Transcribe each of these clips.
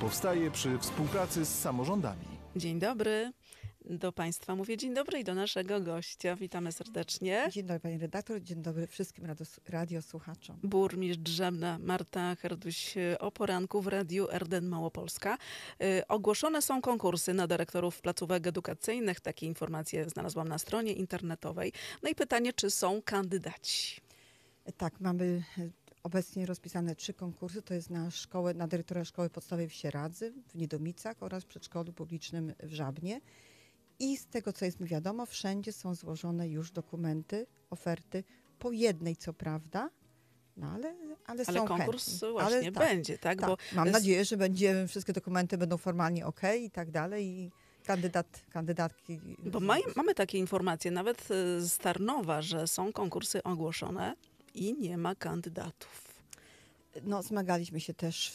powstaje przy współpracy z samorządami. Dzień dobry. Do Państwa mówię dzień dobry i do naszego gościa. Witamy serdecznie. Dzień dobry pani redaktor, dzień dobry wszystkim radiosłuchaczom. Burmistrz Żabna Marta Herduś o poranku w Radiu RDN Małopolska. Ogłoszone są konkursy na dyrektorów placówek edukacyjnych. Takie informacje znalazłam na stronie internetowej. No i pytanie, czy są kandydaci? Tak, mamy obecnie rozpisane 3 konkursy. To jest na dyrektora szkoły podstawowej w Sieradzy, w Niedomicach oraz w przedszkolu publicznym w Żabnie. I z tego, co jest mi wiadomo, wszędzie są złożone już dokumenty, oferty, po jednej co prawda, no ale są konkurs chętni. właśnie ale będzie, tak? Tak. Bo mam nadzieję, że wszystkie dokumenty będą formalnie okej i tak dalej i kandydatki. Bo mamy takie informacje, nawet z Tarnowa, że są konkursy ogłoszone i nie ma kandydatów. No, zmagaliśmy się też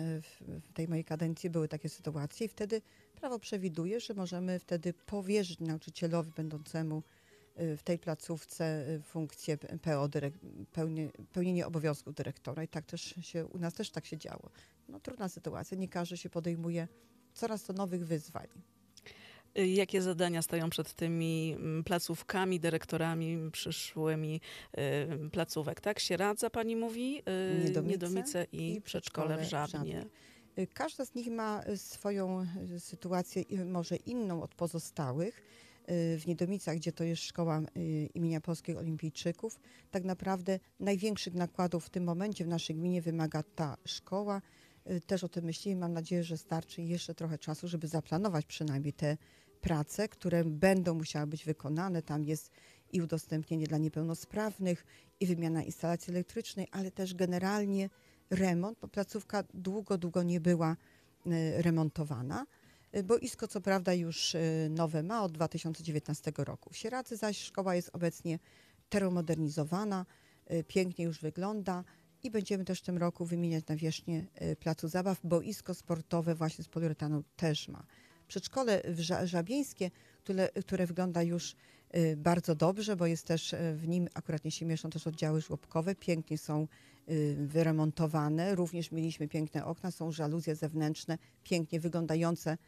w tej mojej kadencji, były takie sytuacje i wtedy prawo przewiduje, że możemy wtedy powierzyć nauczycielowi będącemu w tej placówce funkcję PO, pełnienie obowiązków dyrektora i tak też u nas też tak się działo. No, trudna sytuacja, nie każdy się podejmuje coraz to nowych wyzwań. Jakie zadania stoją przed tymi placówkami, dyrektorami przyszłymi placówek, tak? Sieradza pani mówi, Niedomice i przedszkole w Żabnie. Każda z nich ma swoją sytuację, może inną od pozostałych. W Niedomicach, gdzie to jest szkoła imienia Polskich Olimpijczyków, tak naprawdę największych nakładów w tym momencie w naszej gminie wymaga ta szkoła. Też o tym myślimy. Mam nadzieję, że starczy jeszcze trochę czasu, żeby zaplanować przynajmniej te prace, które będą musiały być wykonane. Tam jest i udostępnienie dla niepełnosprawnych, i wymiana instalacji elektrycznej, ale też generalnie remont, bo placówka długo nie była remontowana. Boisko co prawda już nowe ma od 2019 roku. W Sieradzy zaś szkoła jest obecnie termomodernizowana, pięknie już wygląda i będziemy też w tym roku wymieniać nawierzchnię placu zabaw. Boisko sportowe właśnie z poliuretanu też ma. Przedszkole żabieńskie, które wygląda już bardzo dobrze, bo jest też w nim, akurat nie się mieszczą też oddziały żłobkowe, pięknie są wyremontowane. Również mieliśmy piękne okna, są żaluzje zewnętrzne, pięknie wyglądające.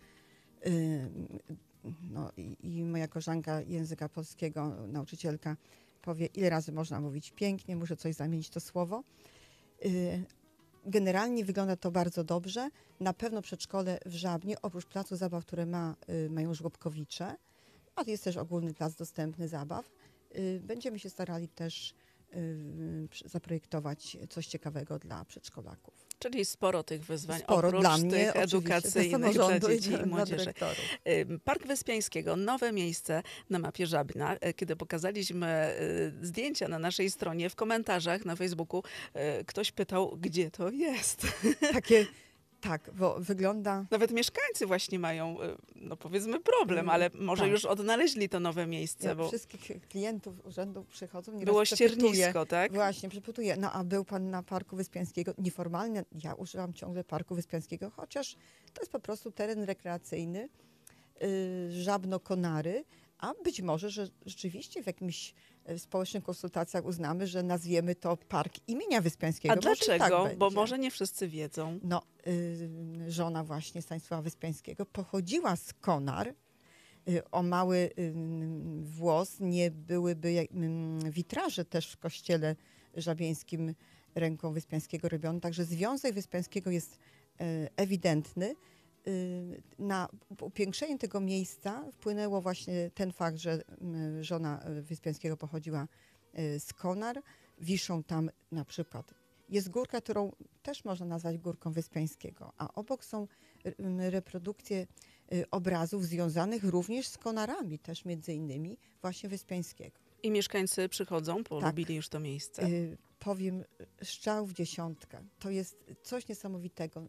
No i moja koleżanka języka polskiego, nauczycielka, powie, ile razy można mówić pięknie, muszę coś zamienić to słowo. Generalnie wygląda to bardzo dobrze. Na pewno przedszkole w Żabnie, oprócz placu zabaw, które mają żłobkowicze, a jest też ogólny plac dostępny zabaw, będziemy się starali też zaprojektować coś ciekawego dla przedszkolaków. Czyli sporo tych wyzwań, sporo oprócz dla mnie, tych edukacyjnych dla dzieci i młodzieży. Park Wyspiańskiego, nowe miejsce na mapie Żabna. Kiedy pokazaliśmy zdjęcia na naszej stronie, w komentarzach na Facebooku ktoś pytał, gdzie to jest. Tak, bo wygląda... Nawet mieszkańcy właśnie mają, no powiedzmy, problem, ale może już odnaleźli to nowe miejsce. Bo wszystkich klientów urzędu przychodzą. Było ściernisko, tak? Właśnie, przepytuję. No a był pan na Parku Wyspiańskiego? Nieformalnie, ja używam ciągle Parku Wyspiańskiego, chociaż to jest po prostu teren rekreacyjny, Żabno-Konary, a być może, że rzeczywiście w jakimś społecznych konsultacjach uznamy, że nazwiemy to Park imienia Wyspiańskiego. A dlaczego? Tak bo może nie wszyscy wiedzą. No, żona właśnie Stanisława Wyspiańskiego pochodziła z Konar. O mały włos nie byłyby witraże też w kościele żabieńskim ręką Wyspiańskiego robione. Także związek Wyspiańskiego jest ewidentny. Na upiększenie tego miejsca wpłynęło właśnie ten fakt, że żona Wyspiańskiego pochodziła z Konar. Wiszą tam na przykład, jest górka, którą też można nazwać górką Wyspiańskiego, a obok są reprodukcje obrazów związanych również z Konarami, też między innymi właśnie Wyspiańskiego. I mieszkańcy przychodzą, polubili już to miejsce. Powiem, strzał w dziesiątkę. To jest coś niesamowitego.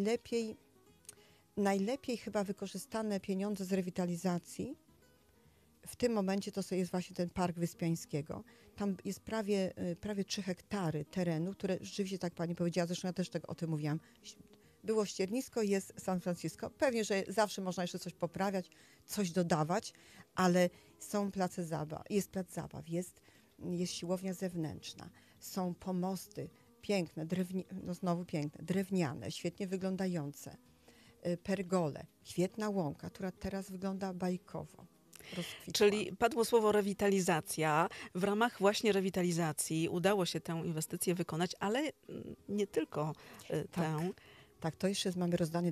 Najlepiej chyba wykorzystane pieniądze z rewitalizacji w tym momencie to jest właśnie ten Park Wyspiańskiego. Tam jest prawie 3 hektary terenu, które rzeczywiście, tak pani powiedziała, zresztą ja też o tym mówiłam, było ściernisko, jest San Francisco. Pewnie, że zawsze można jeszcze coś poprawiać, coś dodawać, ale są place zabaw, jest plac zabaw, jest siłownia zewnętrzna, są pomosty piękne, no znowu piękne, drewniane, świetnie wyglądające. pergole, Kwietna Łąka, która teraz wygląda bajkowo. Rozkwitła. Czyli padło słowo rewitalizacja. W ramach właśnie rewitalizacji udało się tę inwestycję wykonać, ale nie tylko tę. Tak, to jeszcze mamy rozdanie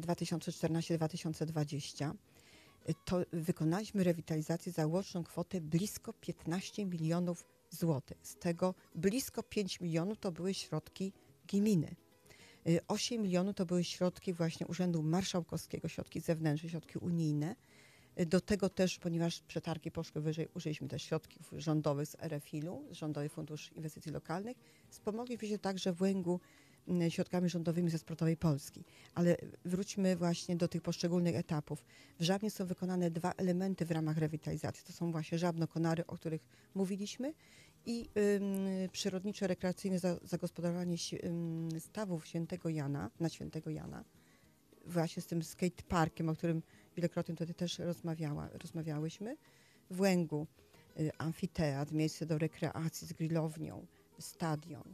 2014-2020. To wykonaliśmy rewitalizację za łączną kwotę blisko 15 milionów złotych. Z tego blisko 5 milionów to były środki gminy. 8 milionów to były środki właśnie Urzędu Marszałkowskiego, środki zewnętrzne, środki unijne. Do tego też, ponieważ przetargi poszły wyżej, użyliśmy też środków rządowych z RFIL-u, Rządowy Fundusz Inwestycji Lokalnych. Wspomogliśmy się także w Łęgu środkami rządowymi ze Sportowej Polski. Ale wróćmy właśnie do tych poszczególnych etapów. W Żabnie są wykonane 2 elementy w ramach rewitalizacji. To są właśnie Żabno-Konary, o których mówiliśmy, i przyrodniczo-rekreacyjne zagospodarowanie stawów Świętego Jana, na Świętego Jana, właśnie z tym skateparkiem, o którym wielokrotnie tutaj też rozmawiałyśmy. W Łęgu amfiteatr, miejsce do rekreacji z grillownią, stadion.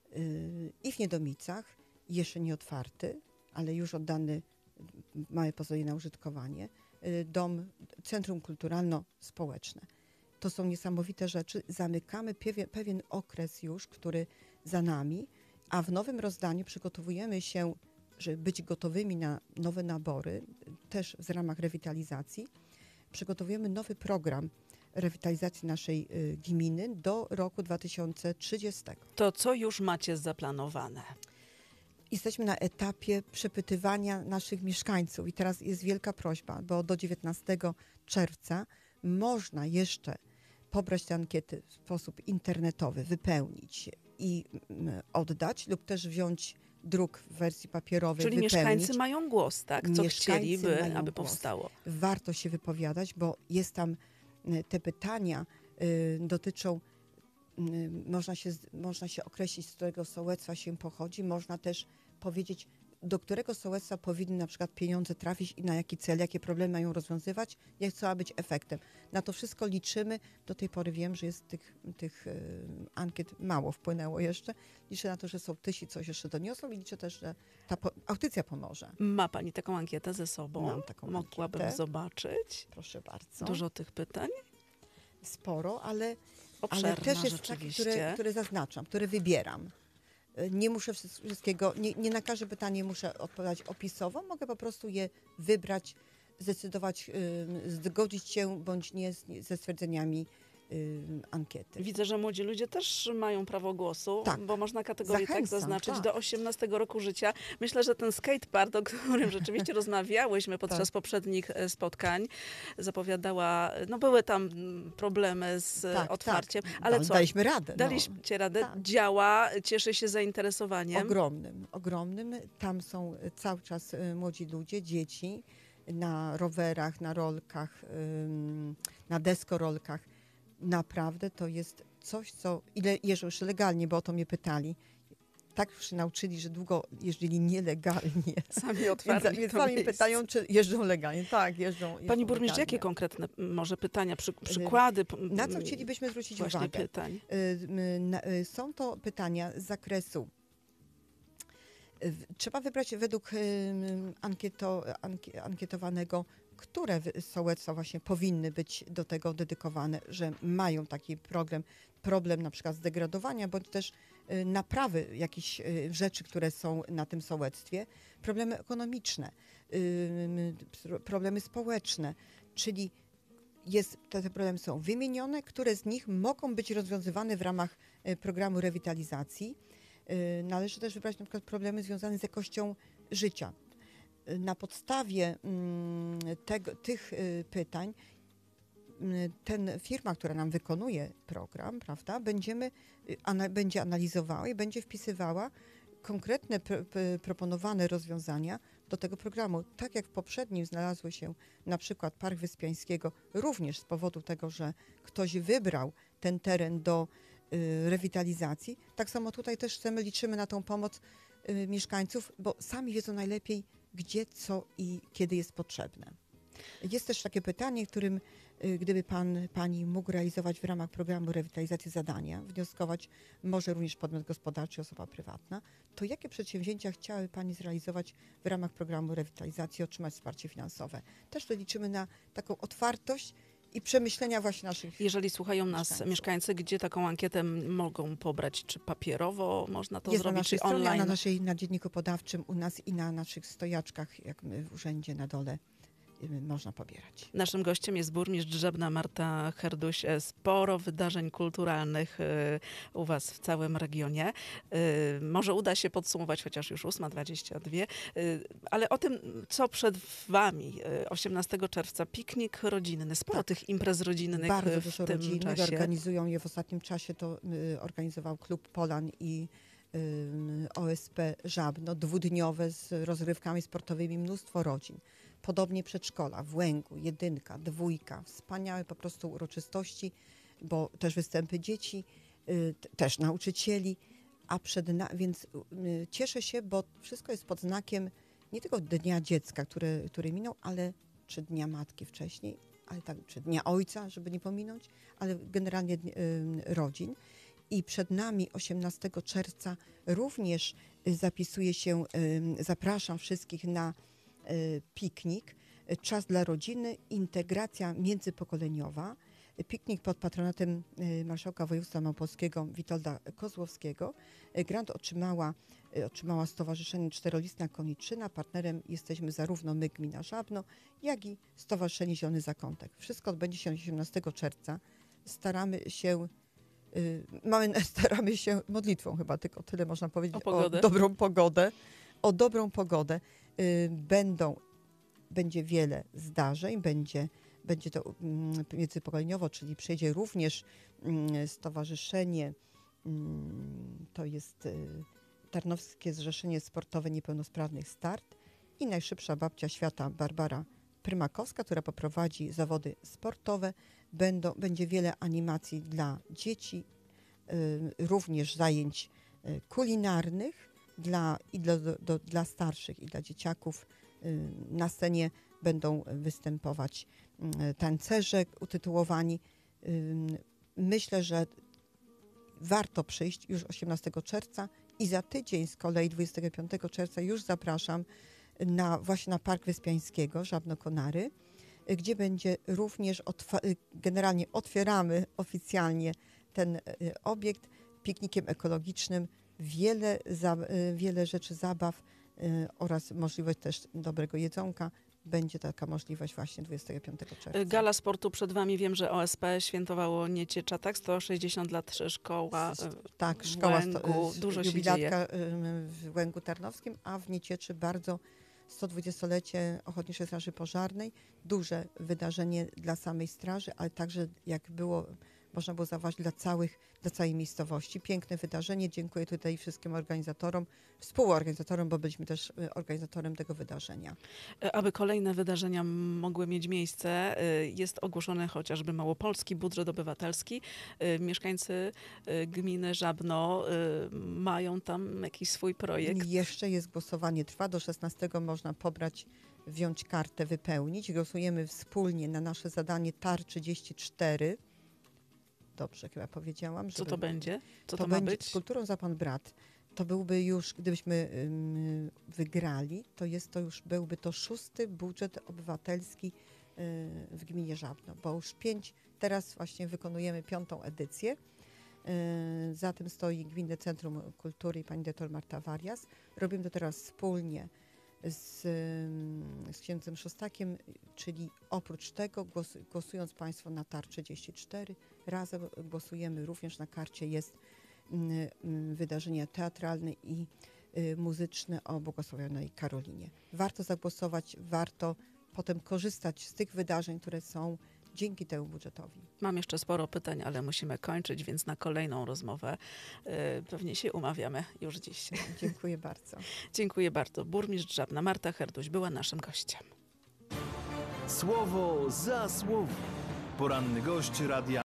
I w Niedomicach, jeszcze nie otwarty, ale już oddany, małe pozwolenie na użytkowanie, Centrum Kulturalno-Społeczne. To są niesamowite rzeczy. Zamykamy pewien okres już, który za nami, a w nowym rozdaniu przygotowujemy się, żeby być gotowymi na nowe nabory, też w ramach rewitalizacji. Przygotowujemy nowy program rewitalizacji naszej gminy do roku 2030. To co już macie zaplanowane? Jesteśmy na etapie przepytywania naszych mieszkańców i teraz jest wielka prośba, bo do 19 czerwca można jeszcze pobrać te ankiety w sposób internetowy, wypełnić i oddać lub też wziąć druk w wersji papierowej, Czyli wypełnić. mieszkańcy mają głos, tak? Co Mieszkańcy chcieliby, mają aby głos. powstało? Warto się wypowiadać, bo jest tam, te pytania dotyczą, można się określić, z którego sołectwa się pochodzi, można też powiedzieć, do którego sołectwa powinny na przykład pieniądze trafić i na jaki cel, jakie problemy mają rozwiązywać, jak co ma być efektem. Na to wszystko liczymy. Do tej pory wiem, że jest tych ankiet mało wpłynęło jeszcze. Liczę na to, że sołtysi coś jeszcze doniosą i liczę też, że ta audycja pomoże. Ma pani taką ankietę ze sobą? Mam taką Mogłabym ankietę. zobaczyć. Proszę bardzo. Dużo tych pytań? Sporo, ale Obszerna też jest takie, rzeczywiście. które zaznaczam, które wybieram. Nie muszę wszystkiego, nie na każde pytanie muszę odpowiadać opisowo, mogę po prostu je wybrać, zdecydować, zgodzić się bądź nie ze stwierdzeniami ankiety. Widzę, że młodzi ludzie też mają prawo głosu, Tak. bo można kategorię tak Zachęcam, zaznaczyć tak. do 18 roku życia. Myślę, że ten skatepark, o którym rzeczywiście rozmawiałyśmy podczas poprzednich spotkań, zapowiadała, no były tam problemy z otwarciem, ale co? Daliśmy radę. Daliście radę, tak. działa, cieszy się zainteresowaniem. Ogromnym. Tam są cały czas młodzi ludzie, dzieci na rowerach, na rolkach, na deskorolkach. Naprawdę to jest coś, ile jeżdżą już legalnie, bo o to mnie pytali. Tak już się nauczyli, że długo jeździli nielegalnie. Sami otwarli Więc to sami miejsce. pytają, czy jeżdżą legalnie. Tak, jeżdżą Pani burmistrz, legalnie. jakie konkretne może pytania, przykłady? Na co chcielibyśmy zwrócić właśnie uwagę? pytań? Są to pytania z zakresu. Trzeba wybrać według ankietowanego, które sołectwa właśnie powinny być do tego dedykowane, że mają taki problem na przykład zdegradowania, bądź też naprawy jakichś rzeczy, które są na tym sołectwie, problemy ekonomiczne, problemy społeczne, czyli te problemy są wymienione, które z nich mogą być rozwiązywane w ramach programu rewitalizacji. Należy też wybrać na przykład problemy związane z jakością życia. Na podstawie tych pytań firma, która nam wykonuje program, prawda, będzie analizowała i będzie wpisywała konkretne proponowane rozwiązania do tego programu. Tak jak w poprzednim znalazły się na przykład Park Wyspiańskiego, również z powodu tego, że ktoś wybrał ten teren do rewitalizacji. Tak samo tutaj też liczymy na tą pomoc mieszkańców, bo sami wiedzą najlepiej, gdzie, co i kiedy jest potrzebne. Jest też takie pytanie, którym gdyby pani mógł realizować w ramach programu rewitalizacji zadania, wnioskować może również podmiot gospodarczy, osoba prywatna, to jakie przedsięwzięcia chciałaby pani zrealizować w ramach programu rewitalizacji, otrzymać wsparcie finansowe? Też tu liczymy na taką otwartość i przemyślenia właśnie naszych. Jeżeli słuchają nas mieszkańcy, gdzie taką ankietę mogą pobrać? Czy papierowo można to Jest na zrobić, naszej czy stronie, online? na dzienniku podawczym u nas i na naszych stojaczkach, jak my w urzędzie na dole, można pobierać. Naszym gościem jest burmistrz Żebna Marta Herduś. Sporo wydarzeń kulturalnych u was w całym regionie. Może uda się podsumować, chociaż już 8:22, ale o tym, co przed wami. 18 czerwca piknik rodzinny, sporo tych imprez rodzinnych Bardzo w dużo tym rodzinnych, czasie. organizują je w ostatnim czasie, to organizował Klub Polan i OSP Żabno, dwudniowe z rozrywkami sportowymi, mnóstwo rodzin. Podobnie przedszkola, w Łęgu, 1, 2, wspaniałe po prostu uroczystości, bo też występy dzieci, też nauczycieli, więc cieszę się, bo wszystko jest pod znakiem nie tylko Dnia Dziecka, który minął, ale czy Dnia Matki wcześniej, ale tak, czy Dnia Ojca, żeby nie pominąć, ale generalnie rodzin. I przed nami 18 czerwca również zapisuje się, zapraszam wszystkich na piknik, czas dla rodziny, integracja międzypokoleniowa. Piknik pod patronatem marszałka województwa małopolskiego Witolda Kozłowskiego. Grant otrzymała Stowarzyszenie Czterolistna Koniczyna. Partnerem jesteśmy zarówno my, gmina Żabno, jak i Stowarzyszenie Zielony Zakątek. Wszystko odbędzie się 18 czerwca. Staramy się modlitwą chyba, tylko tyle można powiedzieć, o dobrą pogodę. O dobrą pogodę. Będzie wiele zdarzeń, będzie to międzypokoleniowo, czyli przyjedzie również stowarzyszenie, to jest Tarnowskie Zrzeszenie Sportowe Niepełnosprawnych Start i najszybsza babcia świata Barbara Prymakowska, która poprowadzi zawody sportowe. Będzie wiele animacji dla dzieci, również zajęć kulinarnych dla starszych i dla dzieciaków. Na scenie będą występować tancerze utytułowani. Myślę, że warto przyjść już 18 czerwca i za tydzień z kolei 25 czerwca już zapraszam właśnie na Park Wyspiańskiego, Żabno-Konary, gdzie będzie również, generalnie otwieramy oficjalnie ten obiekt piknikiem ekologicznym, wiele rzeczy, zabaw oraz możliwość też dobrego jedzonka. Będzie taka możliwość właśnie 25 czerwca. Gala sportu przed wami. Wiem, że OSP świętowało Nieciecza, tak? 160 lat szkoła tak, w szkoła Łęgu. Dużo się dzieje. W Łęgu Tarnowskim, a w Niecieczy bardzo 120-lecie Ochotniczej Straży Pożarnej. Duże wydarzenie dla samej straży, ale także jak można było zauważyć dla całej miejscowości. Piękne wydarzenie. Dziękuję tutaj wszystkim organizatorom, współorganizatorom, bo byliśmy też organizatorem tego wydarzenia. Aby kolejne wydarzenia mogły mieć miejsce, jest ogłoszony chociażby małopolski budżet obywatelski. Mieszkańcy gminy Żabno mają tam jakiś swój projekt. Jeszcze jest głosowanie, trwa do 16, można wziąć kartę, wypełnić. Głosujemy wspólnie na nasze zadanie TAR 34. Dobrze chyba powiedziałam. Co to będzie? Co to ma będzie być? Z kulturą za pan brat. To byłby już, gdybyśmy wygrali, byłby to 6. budżet obywatelski w gminie Żabno, bo już 5, teraz właśnie wykonujemy 5. edycję. Za tym stoi Gminne Centrum Kultury i pani dyrektor Marta Warias. Robimy to teraz wspólnie z księdzem Szostakiem, czyli oprócz tego głosując Państwo na TAR 34, razem głosujemy również na karcie jest wydarzenie teatralne i muzyczne o błogosławionej Karolinie. Warto zagłosować, warto potem korzystać z tych wydarzeń, które są dzięki temu budżetowi. Mam jeszcze sporo pytań, ale musimy kończyć, więc na kolejną rozmowę pewnie się umawiamy już dziś. Dziękuję bardzo. Dziękuję bardzo. Burmistrz Żabna Marta Herduś była naszym gościem. Słowo za słowo. Poranny gość Radia